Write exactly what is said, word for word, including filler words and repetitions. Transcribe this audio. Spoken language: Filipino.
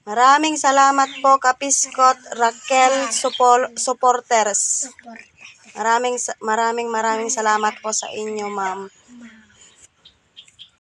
Maraming salamat po, Kapiskot Raquel support, supporters. Maraming maraming maraming salamat po sa inyo, ma'am.